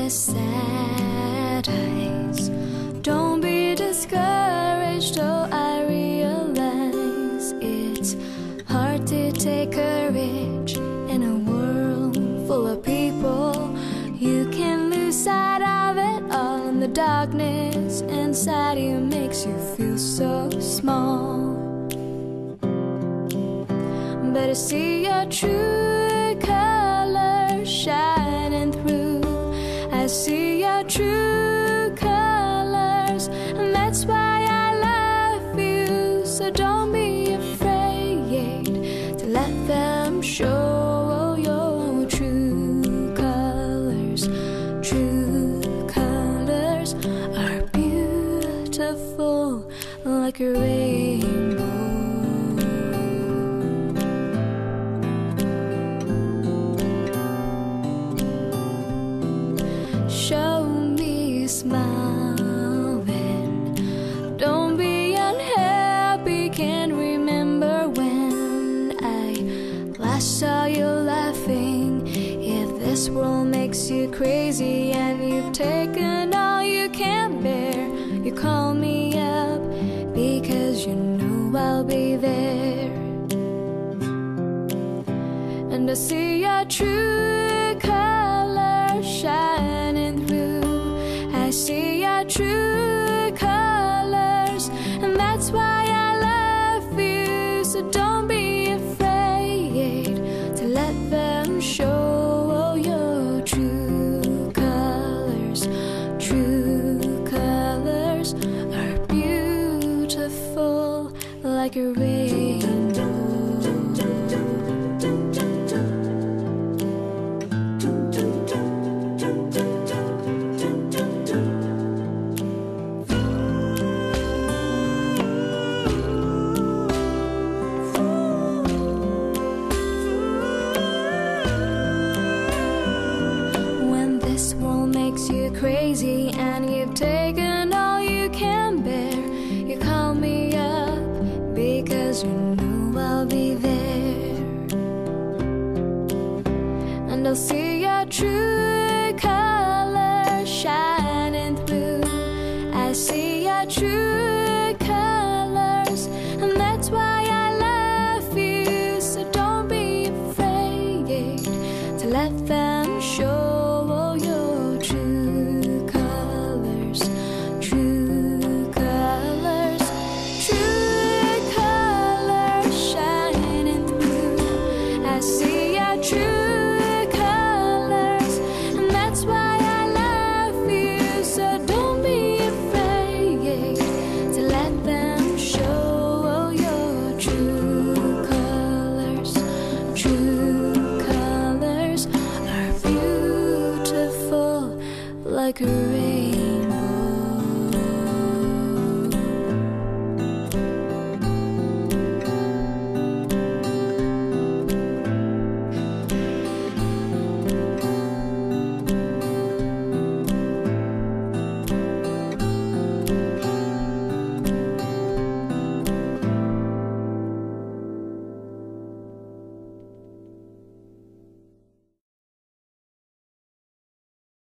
with sad eyes. Don't be discouraged, oh, I realize it's hard to take courage in a world full of people. You can lose sight of it all, and the darkness inside you makes you feel so small. But I see your true colors shining through. I see your true colors, and that's why I love you. So don't be afraid to let them show your true colors. True colors are beautiful like a rainbow. Show me smiling. Don't be unhappy. Can't remember when I last saw you laughing. If this world makes you crazy and you've taken all you can bear, you call me up because you know I'll be there. And I see your true colors shining through. I see your true colors, and that's why I love you. So don't be afraid to let them show your true colors. True colors are beautiful like a rainbow. This world makes you crazy and you've taken all you can bear, you call me up because you know I'll be there. And I'll see your true colors shining through. I see your true colors, and that's why I love you. So don't be afraid to let them show like a